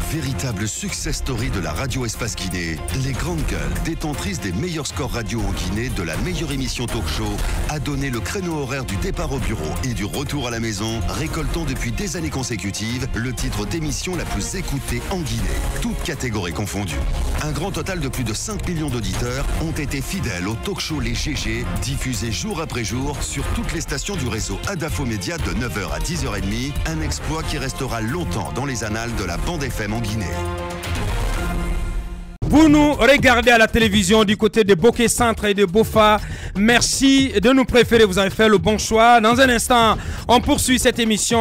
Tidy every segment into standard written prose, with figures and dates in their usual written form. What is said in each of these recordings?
Véritable success story de la radio Espace Guinée, les grandes gueules, détentrices des meilleurs scores radio en Guinée, de la meilleure émission talk show, a donné le créneau horaire du départ au bureau et du retour à la maison, récoltant depuis des années consécutives le titre d'émission la plus écoutée en Guinée, toutes catégories confondues. Un grand total de plus de 5 millions d'auditeurs ont été fidèles au talk show Les GG, diffusé jour après jour sur toutes les stations du réseau Adafo Média de 9h à 10h30, un exploit qui restera longtemps dans les annales de la bande FM en Guinée. Vous nous regardez à la télévision du côté de Bokeh Centre et de Bofa. Merci de nous préférer, vous avez fait le bon choix. Dans un instant, on poursuit cette émission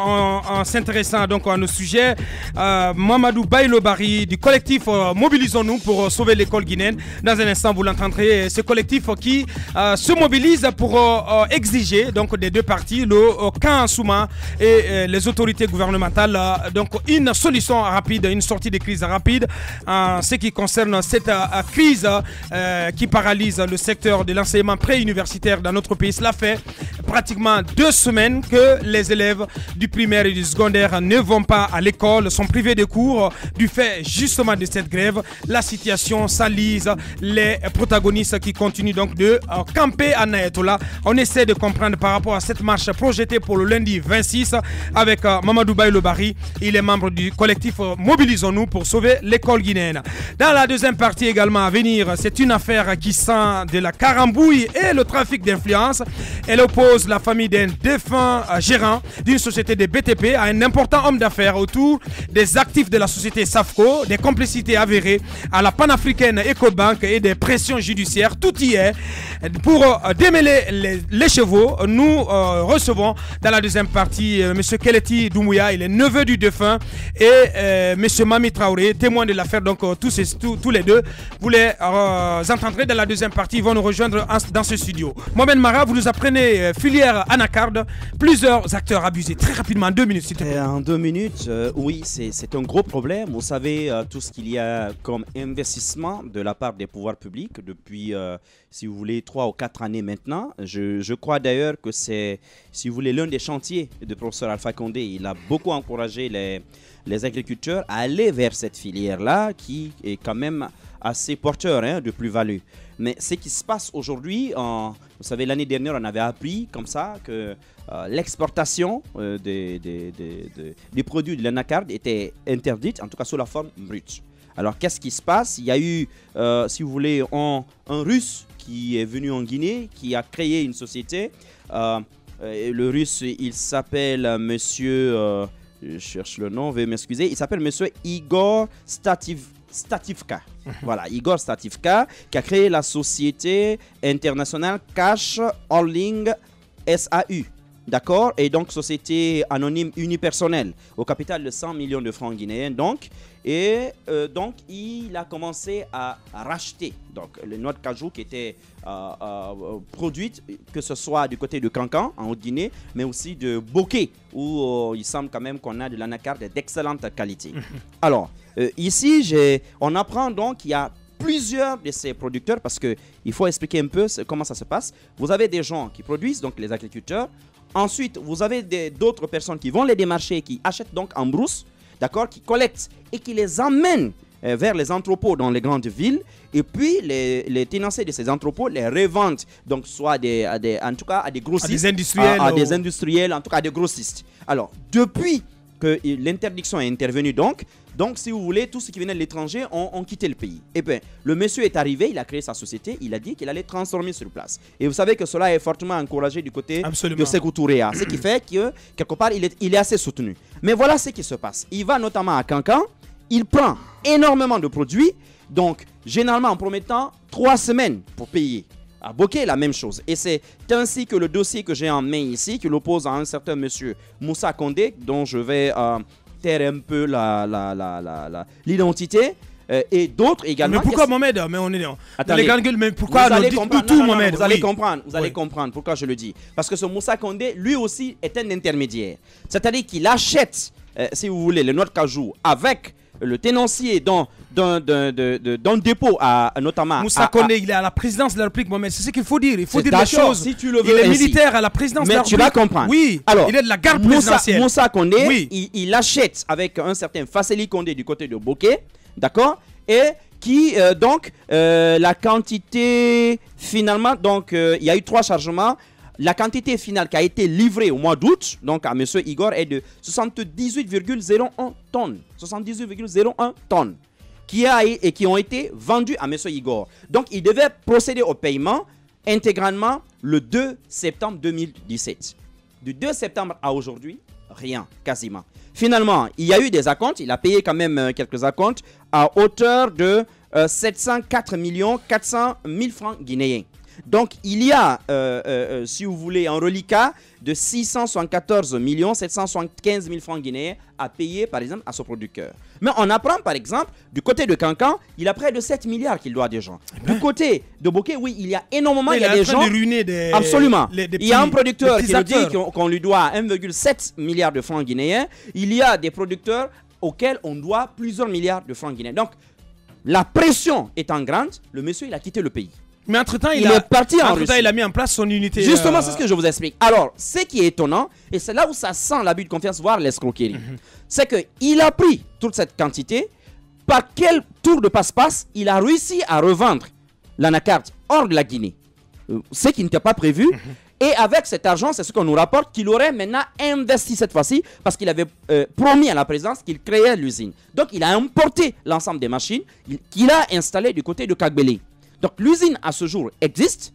en s'intéressant donc à nos sujets. Mamadou Baïlo-Bari du collectif Mobilisons-nous pour sauver l'école guinéenne. Dans un instant, vous l'entendrez, ce collectif qui se mobilise pour exiger donc des deux parties, le camp Souma et les autorités gouvernementales, donc une solution rapide, une sortie de crise rapide en ce qui concerne cette crise qui paralyse le secteur de l'enseignement préuniversitaire dans notre pays. Cela fait pratiquement 2 semaines que les élèves du primaire et du secondaire ne vont pas à l'école, sont privés de cours du fait justement de cette grève. La situation s'enlise, les protagonistes qui continuent donc de camper à Nayatola. On essaie de comprendre par rapport à cette marche projetée pour le lundi 26 avec Mamadou Baïlo-Bari. Il est membre du collectif Mobilisons-nous pour sauver l'école guinéenne. Dans la deuxième partie également à venir, c'est une affaire qui sent de la carambouille et le trafic d'influence. Elle oppose la famille d'un défunt gérant d'une société de BTP à un important homme d'affaires autour des actifs de la société Safco, des complicités avérées à la panafricaine Ecobank et des pressions judiciaires. Tout y est. Pour démêler les chevaux, nous recevons dans la deuxième partie M. Keleti Doumbouya, il est neveu du défunt, et M. Mami Traoré, témoin de l'affaire. Donc tous les deux, vous les entendrez dans la deuxième partie, ils vont nous rejoindre dans ce studio. Mohamed Mara, vous nous apprenez filière anacarde, plusieurs acteurs abusés. Très rapidement, en 2 minutes s'il te plaît. En 2 minutes, oui, c'est un gros problème. Vous savez, tout ce qu'il y a comme investissement de la part des pouvoirs publics depuis, si vous voulez, 3 ou 4 années maintenant. Je crois d'ailleurs que c'est, si vous voulez, l'un des chantiers de professeur Alpha Condé. Il a beaucoup encouragé les agriculteurs à aller vers cette filière-là qui est quand même assez porteur de plus-value. Mais ce qui se passe aujourd'hui, vous savez, l'année dernière, on avait appris comme ça que l'exportation des produits de l'anacarde était interdite, en tout cas sous la forme brute. Alors, qu'est-ce qui se passe? Il y a eu, si vous voulez, un Russe qui est venu en Guinée, qui a créé une société. Le Russe, il s'appelle Monsieur... je cherche le nom, veuillez m'excuser. Il s'appelle Monsieur Igor Stativka. Voilà, Igor Stativka, qui a créé la société internationale Cash Holding SAU. D'accord? Et donc, société anonyme unipersonnelle, au capital de 100 millions de francs guinéens. Donc, donc il a commencé à racheter donc, les noix de cajou qui étaient produites, que ce soit du côté de Cancan, en Haute-Guinée, mais aussi de Bokeh, où il semble quand même qu'on a de l'anacarde d'excellente qualité. Alors, ici, on apprend donc qu'il y a plusieurs de ces producteurs, parce qu'il faut expliquer un peu comment ça se passe. Vous avez des gens qui produisent, donc les agriculteurs. Ensuite, vous avez d'autres personnes qui vont les démarcher, qui achètent donc en brousse, d'accord, qui collectent et qui les emmènent vers les entrepôts dans les grandes villes. Et puis, les tenanciers de ces entrepôts les revendent, donc soit en tout cas à des grossistes, à des industriels, à des industriels, en tout cas à des grossistes. Alors, depuis que l'interdiction est intervenue donc, si vous voulez, tous ceux qui venaient de l'étranger ont quitté le pays. Et bien, le monsieur est arrivé, il a créé sa société, il a dit qu'il allait transformer sur place. Et vous savez que cela est fortement encouragé du côté de Sékou Touré, ce qui fait que, quelque part, il est assez soutenu. Mais voilà ce qui se passe. Il va notamment à Cancan, il prend énormément de produits, donc, généralement, en promettant 3 semaines pour payer. À Bokeh, la même chose. Et c'est ainsi que le dossier que j'ai en main ici, qui l'oppose à un certain monsieur Moussa Condé, dont je vais taire un peu l'identité, et d'autres également. Mais pourquoi Mohamed? Mais on est dans les grandes gueules, mais pourquoi vous allez comprendre, tout Mohamed? Vous allez comprendre pourquoi je le dis. Parce que ce Moussa Condé, lui aussi, est un intermédiaire. C'est-à-dire qu'il achète, si vous voulez, les noix de cajou avec le tenancier d'un dépôt, notamment... Moussa Kone, il est à la présidence de la République, Mohamed. C'est ce qu'il faut dire. Il faut dire les choses. Si tu le veux il est ainsi. militaire à la présidence de la République. Mais tu vas comprendre. Oui, alors, il est de la garde présidentielle. Moussa Kone, oui. il achète avec un certain Fasseli Kondé du côté de Bokeh, d'accord, et qui, la quantité, finalement, il y a eu 3 chargements. La quantité finale qui a été livrée au mois d'août, donc à M. Igor, est de 78,01 tonnes. 78,01 tonnes qui ont été vendues à M. Igor. Donc, il devait procéder au paiement intégralement le 2 septembre 2017. Du 2 septembre à aujourd'hui, rien, quasiment. Finalement, il y a eu des acomptes. Il a payé quand même quelques acomptes à hauteur de 704 400 000 francs guinéens. Donc, il y a, si vous voulez, un reliquat de 674 775 000 francs guinéens à payer, par exemple, à ce producteur. Mais on apprend, par exemple, du côté de Kankan, il a près de 7 milliards qu'il doit à des gens. Du côté de Bokeh, oui, il y a énormément, il y a des gens... Absolument. Il y a un producteur qui nous dit qu'on lui doit 1,7 milliard de francs guinéens. Il y a des producteurs auxquels on doit plusieurs milliards de francs guinéens. Donc, la pression étant grande, le monsieur, il a quitté le pays. Mais entre-temps, il a mis en place son unité. Justement, c'est ce que je vous explique. Alors, ce qui est étonnant, et c'est là où ça sent l'abus de confiance, voire l'escroquerie, c'est qu'il a pris toute cette quantité. Par quel tour de passe-passe il a réussi à revendre l'anacarde hors de la Guinée, ce qui n'était pas prévu. Et avec cet argent, c'est ce qu'on nous rapporte, qu'il aurait maintenant investi cette fois-ci, parce qu'il avait promis à la présidence qu'il créait l'usine. Donc, il a importé l'ensemble des machines qu'il a installées du côté de Kagbele. Donc l'usine à ce jour existe,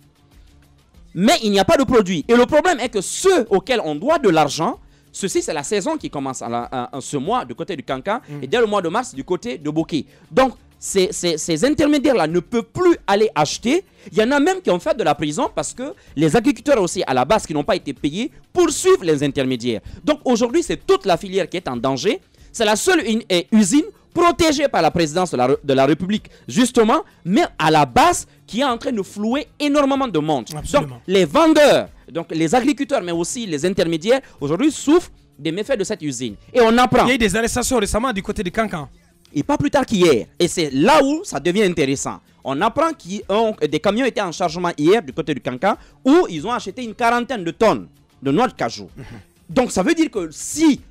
mais il n'y a pas de produit. Et le problème est que ceux auxquels on doit de l'argent, ceci c'est la saison qui commence ce mois du côté du Kankan et dès le mois de mars du côté de Bokeh. Donc ces intermédiaires-là ne peuvent plus aller acheter. Il y en a même qui ont fait de la prison parce que les agriculteurs aussi à la base qui n'ont pas été payés poursuivent les intermédiaires. Donc aujourd'hui c'est toute la filière qui est en danger. C'est la seule usine protégée par la présidence de la République, justement, mais à la base, qui est en train de flouer énormément de monde. Absolument. Donc, les vendeurs, donc les agriculteurs, mais aussi les intermédiaires, aujourd'hui, souffrent des méfaits de cette usine. Et on apprend... Il y a eu des arrestations récemment du côté de Kankan. Et pas plus tard qu'hier. Et c'est là où ça devient intéressant. On apprend que des camions étaient en chargement hier du côté du Kankan, où ils ont acheté une 40aine de tonnes de noix de cajou. Donc ça veut dire que si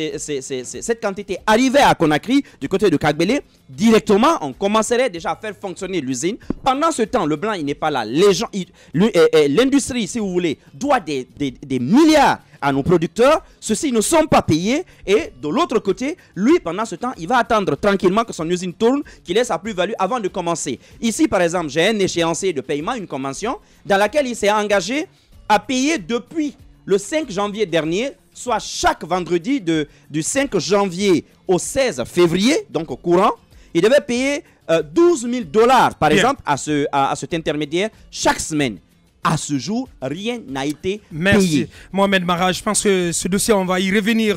cette quantité arrivait à Conakry, du côté de Kagbele, directement on commencerait déjà à faire fonctionner l'usine. Pendant ce temps, le blanc il n'est pas là. L'industrie, si vous voulez, doit des milliards à nos producteurs. Ceux-ci ne sont pas payés. Et de l'autre côté, lui, pendant ce temps, il va attendre tranquillement que son usine tourne, qu'il ait sa plus-value avant de commencer. Ici, par exemple, j'ai un échéancier de paiement, une convention, dans laquelle il s'est engagé à payer depuis le 5 janvier dernier, soit chaque vendredi du 5 janvier au 16 février, donc au courant, il devait payer 12 000 $ par exemple à cet intermédiaire chaque semaine. À ce jour, rien n'a été payé. Merci Mohamed Mara. Je pense que ce dossier, on va y revenir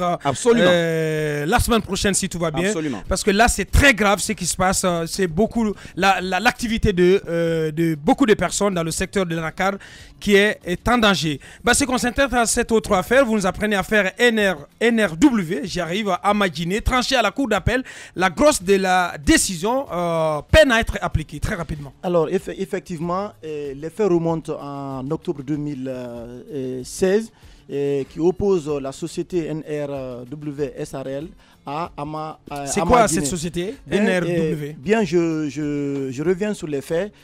la semaine prochaine si tout va bien. Absolument. Parce que là, c'est très grave ce qui se passe. C'est beaucoup l'activité de beaucoup de personnes dans le secteur de l'anacarde qui est en danger. Bah, c'est qu'on s'intéresse à cette autre affaire. Vous nous apprenez à faire NRW, j'y arrive, à Madjiné, tranché à la cour d'appel. La grosse de la décision peine à être appliquée très rapidement. Alors, effectivement, les faits remontent en octobre 2016 qui oppose la société NRW SRL à Ama. C'est quoi cette société NRW? Bien, je reviens sur les faits.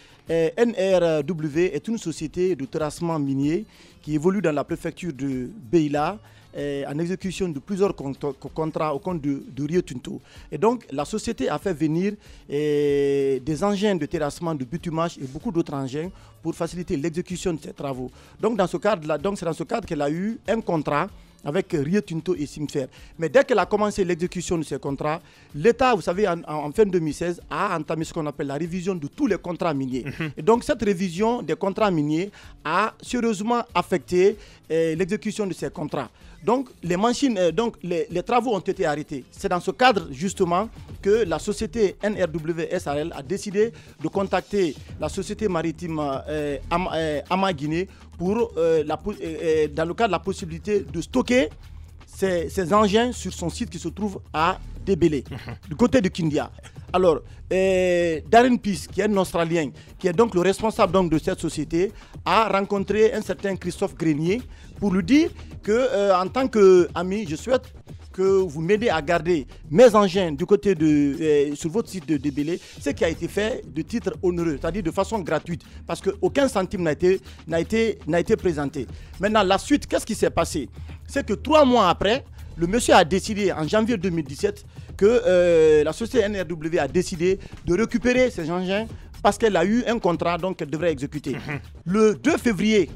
NRW est une société de terrassement minier qui évolue dans la préfecture de Beila en exécution de plusieurs contrats au compte de Rio Tinto. Et donc, la société a fait venir des engins de terrassement, de bitumage et beaucoup d'autres engins pour faciliter l'exécution de ces travaux. Donc, c'est dans ce cadre qu'elle a eu un contrat avec Rio Tinto et Simfer. Mais dès qu'elle a commencé l'exécution de ces contrats, l'État, vous savez, en fin 2016, a entamé ce qu'on appelle la révision de tous les contrats miniers. Et donc, cette révision des contrats miniers a sérieusement affecté l'exécution de ces contrats. Donc, les travaux ont été arrêtés. C'est dans ce cadre, justement, que la société NRW SRL a décidé de contacter la société maritime Ama Guinée pour, dans le cadre de la possibilité de stocker ses engins sur son site qui se trouve à Débélé, du côté de Kindia. Alors, Darren Peace, qui est un Australien, qui est donc le responsable donc, de cette société, a rencontré un certain Christophe Grenier pour lui dire que, en tant qu'ami, je souhaite que vous m'aidez à garder mes engins du côté de sur votre site de Débélé, ce qui a été fait de titre onéreux, c'est-à-dire de façon gratuite, parce qu'aucun centime n'a été présenté. Maintenant, la suite, qu'est-ce qui s'est passé? C'est que 3 mois après, le monsieur a décidé en janvier 2017 que la société NRW a décidé de récupérer ces engins parce qu'elle a eu un contrat donc qu'elle devrait exécuter. Le 2 février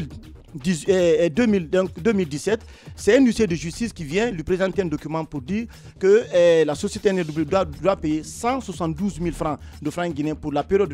2017, c'est un huissier de justice qui vient lui présenter un document pour dire que la société NRW doit payer 172 000 francs de francs guinéens pour la période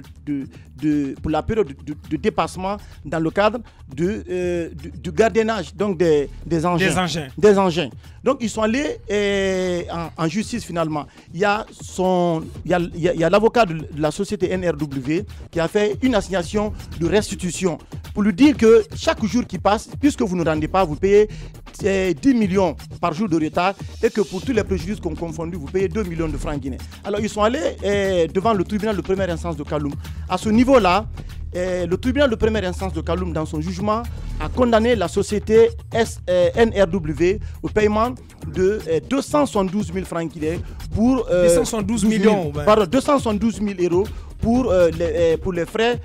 de dépassement dans le cadre du gardiennage donc des engins. Donc ils sont allés en justice finalement. Il y a l'avocat de la société NRW qui a fait une assignation de restitution pour lui dire que chaque jour qui passe, puisque vous ne rendez pas, vous payez 10 millions par jour de retard et que pour tous les préjudices qu'on confondu, vous payez 2 millions de francs guinéens. Alors ils sont allés devant le tribunal de première instance de Kaloum. À ce niveau-là, le tribunal de première instance de Kaloum, dans son jugement, a condamné la société NRW au paiement de 272 000 francs guinéens pour 272 millions, 272 000 euros pour les frais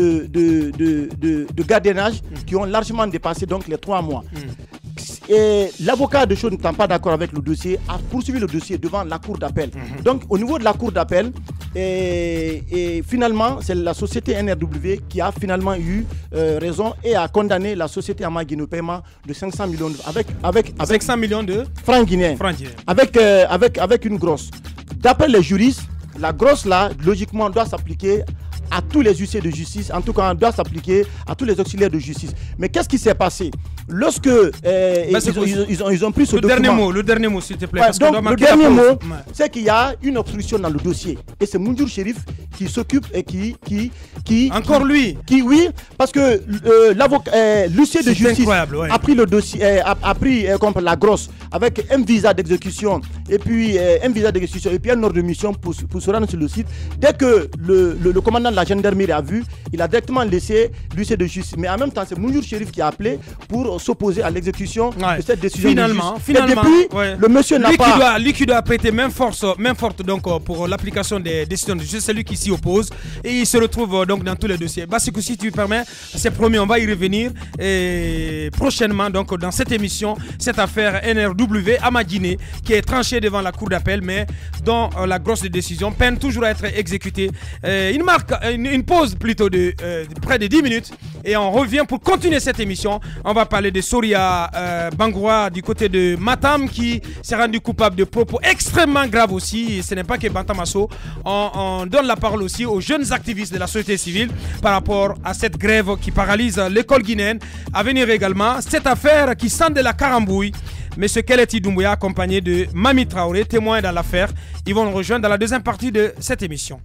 de gardiennage qui ont largement dépassé donc les 3 mois. Et l'avocat de Chaud n'étant pas d'accord avec le dossier, a poursuivi le dossier devant la cour d'appel. Donc au niveau de la cour d'appel, et finalement c'est la société NRW qui a finalement eu raison et a condamné la société Amagine au paiement de 500 millions avec 500 millions de francs guinéens. Avec une grosse. D'après les juristes, la grosse là, logiquement, doit s'appliquer à tous les huissiers de justice, en tout cas, doit s'appliquer à tous les auxiliaires de justice. Mais qu'est-ce qui s'est passé? Lorsque ils ont pris ce document... Le dernier mot, s'il te plaît. Donc, le dernier mot, c'est qu'il y a une obstruction dans le dossier. Et c'est Mounjour Chérif qui s'occupe et qui... Encore lui? Oui, parce que l'huissier de justice a pris le dossier, a pris la grosse, avec un visa d'exécution, et puis un ordre de mission pour se rendre sur le site. Dès que le commandant de la gendarmerie a vu, il a directement laissé l'huissier de justice. Mais en même temps, c'est Mounjour Chérif qui a appelé pour s'opposer à l'exécution de cette décision. Finalement, et depuis, le monsieur n'a pas... Lui qui doit prêter main forte donc, pour l'application des décisions de justice, c'est lui qui s'y oppose. Et il se retrouve donc dans tous les dossiers. Bassikou, si tu permets, c'est promis, on va y revenir prochainement donc, dans cette émission, cette affaire NRW Amadine qui est tranchée devant la cour d'appel, mais dont la grosse décision peine toujours à être exécutée. Une pause plutôt de près de 10 minutes et on revient pour continuer cette émission. On va parler de Soria Bangoua du côté de Matam qui s'est rendu coupable de propos extrêmement graves aussi. Et ce n'est pas que Bantamasso. On donne la parole aussi aux jeunes activistes de la société civile par rapport à cette grève qui paralyse l'école guinéenne. À venir également cette affaire qui sent de la carambouille. Monsieur Keleti Doumbouya accompagné de Mami Traoré, témoin dans l'affaire. Ils vont nous rejoindre dans la deuxième partie de cette émission.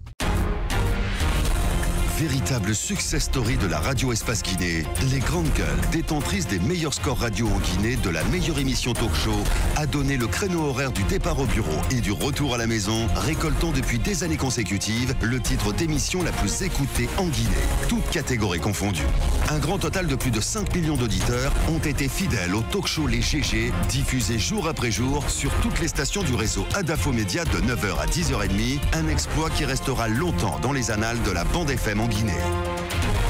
Véritable success story de la radio Espace Guinée, les grandes gueules, détentrices des meilleurs scores radio en Guinée, de la meilleure émission talk show, a donné le créneau horaire du départ au bureau et du retour à la maison, récoltant depuis des années consécutives le titre d'émission la plus écoutée en Guinée, toutes catégories confondues. Un grand total de plus de 5 millions d'auditeurs ont été fidèles au talk show Les GG, diffusé jour après jour sur toutes les stations du réseau Adafo Média de 9h à 10h30, un exploit qui restera longtemps dans les annales de la bande FM en Guinée.